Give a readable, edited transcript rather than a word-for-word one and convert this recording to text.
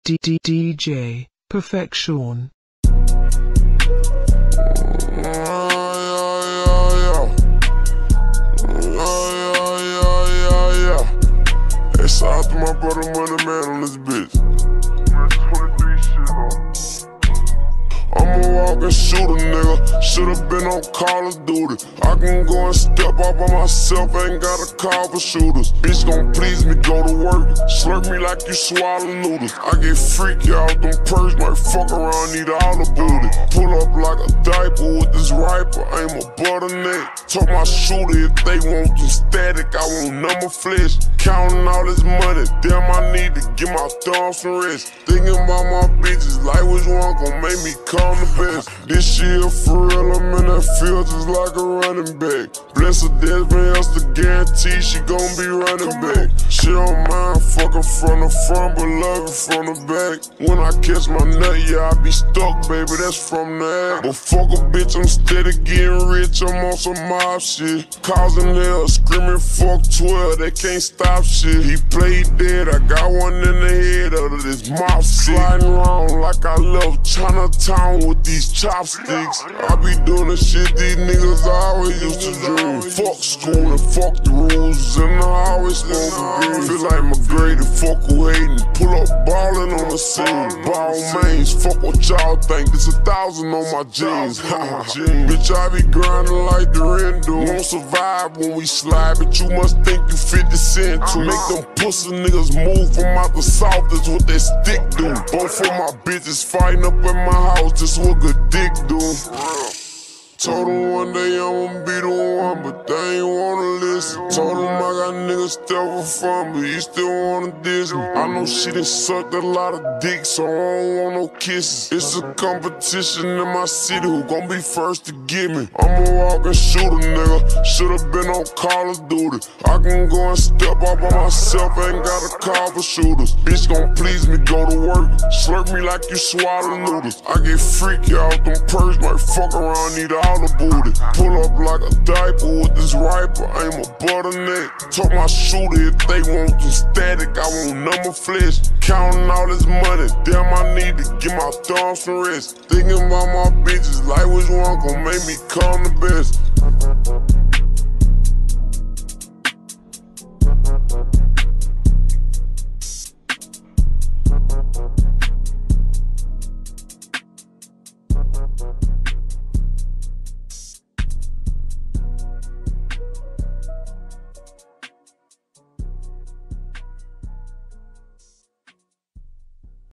DJ Perfechun. Hey, shout out to my brother Money Man on this bitch. I'm a walking shooter, nigga. Should've been on Call of Duty. I can go and step out by myself, ain't gotta call for shooters. Bitch gon' please me, go to work. Slurp me like you swallow noodles. I get freaky out them purse, might fuck around, need all the booty. Pull up like a diaper with this rifle, aim a bottleneck. Told my shooter if they want some static, I want number flesh. Counting all this money, damn I need to get my thumbs some rest. Thinking about my bitches, like which one gon' make me come the best. This year for real, I'm in that field just like a running back. Bless her Desmond else to guarantee she gon' be running back. She don't mind fucking from the front, but love it from the back. When I catch my nut, yeah, I be stuck, baby, that's from the act. But fuck a bitch, I'm steady getting rich, I'm on some mob shit. Causing hell, screaming fuck 12, they can't stop shit. He played dead, I got one in the head of this mouth sliding around like I love Chinatown with these chopsticks. I be doing the shit these niggas always used to dream. Fuck school and fuck the rules, and I always smoke green. Feel like McGrady, fuck who hatin'. Pull up ballin' on the scene. Ball mains, fuck what y'all think. There's 1,000 on my jeans. Bitch, I be grinding like the Rendo. Won't survive when we slide, but you must think you 50 Cent to make them pussy niggas move from out the south. That's what that stick do. Both of my bitches fighting up in my house, just what good dick do. Told them one day I'ma be the one, but they ain't wanna listen. Told them I got niggas still for fun, but you still wanna diss me. I know she done sucked a lot of dick, so I don't want no kisses. It's a competition in my city, who gon' be first to get me? I'm a walking shooter, nigga. Should've been on Call of Duty. I can go and step out by myself, ain't gotta call for shooters. Bitch gon' please me, go to work. Slurp me like you swallow noodles. I get freaky out them purse, might fuck around, need all the booty. Pull up like a diaper with this rifle, aim a bottleneck. Told my shooter if they want some static, I want number flesh. Counting all this money, damn I need to get my thumbs some rest. Thinking about my bitches, like which one gon' make me come the best.